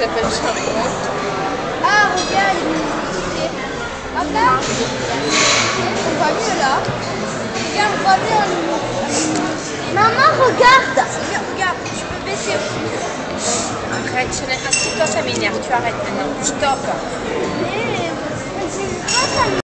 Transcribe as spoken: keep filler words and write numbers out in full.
s'appelle Charlotte. Ah, regarde, regarde. On voit mieux là. Regarde, on voit mieux en lumière. Maman, regarde. Regarde, regarde, tu peux baisser aussi. Arrête, Chanel. Ah, toi, ça m'énerve. Tu arrêtes maintenant. Stop. Mais,